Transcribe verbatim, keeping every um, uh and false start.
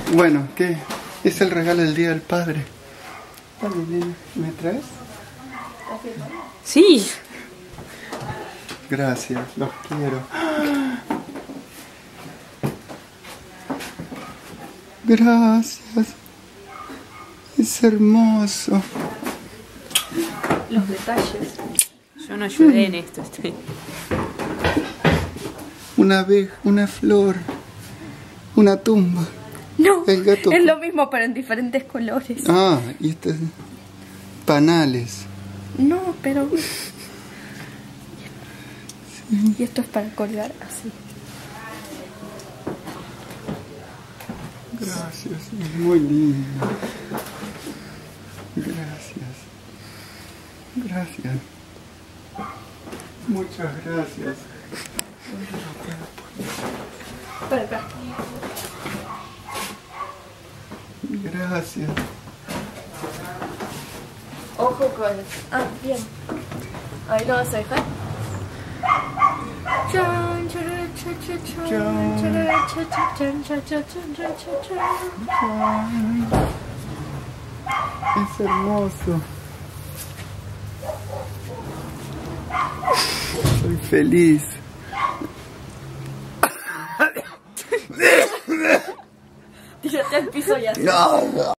Bueno, ¿qué? Es el regalo del Día del Padre. Dale, nena, ¿me traes? Sí. Gracias, los quiero. Gracias. Es hermoso. Los detalles. Yo no ayudé en esto. Estoy... Una abeja, una flor, una tumba. No, El gato. Es lo mismo pero en diferentes colores. Ah, y estos panales. No, pero... Sí. Y esto es para colgar así. Gracias, es muy lindo. Gracias. Gracias. Muchas gracias. Para acá. Gracias. Ojo con... Ah, bien. Ahí lo vas a dejar. Chan, chan, chan, chan, chan, chan, chan, chan, chan, chan, chan. Es hermoso. Soy feliz. Tírate al piso y así. No.